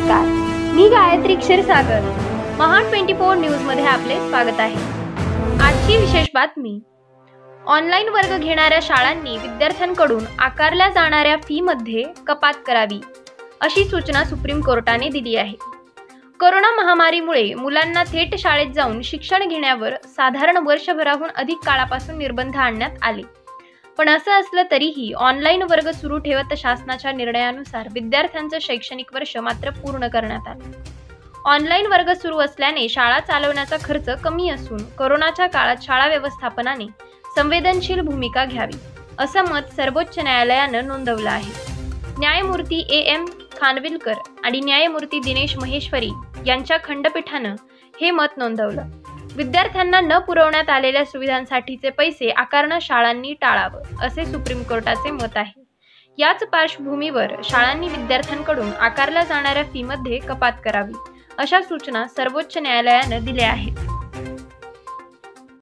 नमस्कार, मी गायत्री क्षीरसागर. महान 24 न्यूज मध्ये आपले स्वागत आहे. आजची विशेष बातमी. ऑनलाईन वर्ग घेणाऱ्या शाळांनी विद्यार्थ्यांकडून आकारल्या जाणाऱ्या फी मध्ये कपात करावी, अशी सूचना सुप्रीम कोर्टाने दिली आहे. कोरोना महामारीमुळे मुलांना थेट शाळेत जाऊन शिक्षण घेण्यावर साधारण वर्षभराहून अधिक काळापासून निर्बंध आणण्यात आले. पण असं असलं तरीही ऑनलाईन वर्ग सुरू ठेवत शासनाच्या निर्णयानुसार विद्यार्थ्यांचं शैक्षणिक वर्ष मात्र पूर्ण करण्यात आलं. ऑनलाईन वर्ग सुरू असल्याने शाळा चालवण्याचा खर्च कमी असून कोरोनाच्या काळात शाळा व्यवस्थापनाने संवेदनशील भूमिका घ्यावी, असं मत सर्वोच्च न्यायालयानं नोंदवलं आहे. न्यायमूर्ती AM खानविलकर आणि न्यायमूर्ती दिनेश महेश्वरी यांच्या खंडपीठानं हे मत नोंदवलं. विद्यार्थ्यांना न पुरवण्यात आलेल्या सुविधांसाठीचे पैसे आकारणं शाळांनी टाळावं, असे सुप्रीम कोर्टाचे मत आहे. याच पार्श्वभूमीवर शाळांनी विद्यार्थ्यांकडून आकारल्या जाणाऱ्या फीमध्ये कपात करावी, अशा सूचना सर्वोच्च न्यायालयानं दिल्या आहेत.